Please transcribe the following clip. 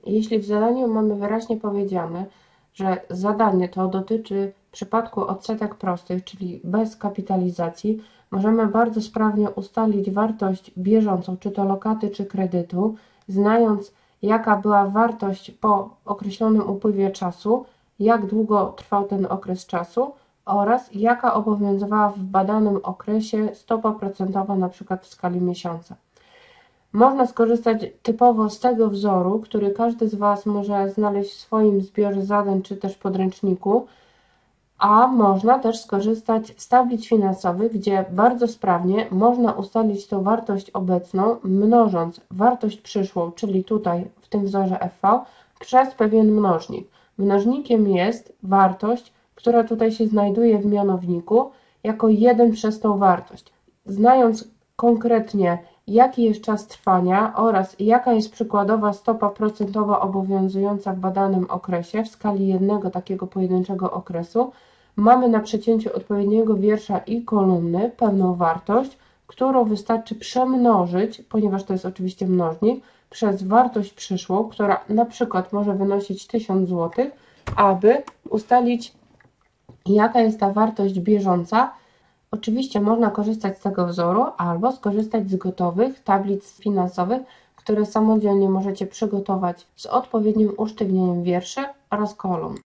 Jeśli w zadaniu mamy wyraźnie powiedziane, że zadanie to dotyczy w przypadku odsetek prostych, czyli bez kapitalizacji, możemy bardzo sprawnie ustalić wartość bieżącą, czy to lokaty, czy kredytu, znając jaka była wartość po określonym upływie czasu, jak długo trwał ten okres czasu oraz jaka obowiązywała w badanym okresie stopa procentowa, na przykład w skali miesiąca. Można skorzystać typowo z tego wzoru, który każdy z Was może znaleźć w swoim zbiorze zadań czy też podręczniku, a można też skorzystać z tablic finansowych, gdzie bardzo sprawnie można ustalić tą wartość obecną, mnożąc wartość przyszłą, czyli tutaj w tym wzorze FV, przez pewien mnożnik. Mnożnikiem jest wartość, która tutaj się znajduje w mianowniku, jako 1 przez tą wartość. Znając konkretnie, jaki jest czas trwania oraz jaka jest przykładowa stopa procentowa obowiązująca w badanym okresie w skali jednego takiego pojedynczego okresu, mamy na przecięciu odpowiedniego wiersza i kolumny pewną wartość, którą wystarczy przemnożyć, ponieważ to jest oczywiście mnożnik, przez wartość przyszłą, która na przykład może wynosić 1000 zł, aby ustalić, jaka jest ta wartość bieżąca. Oczywiście można korzystać z tego wzoru albo skorzystać z gotowych tablic finansowych, które samodzielnie możecie przygotować z odpowiednim usztywnieniem wierszy oraz kolumn.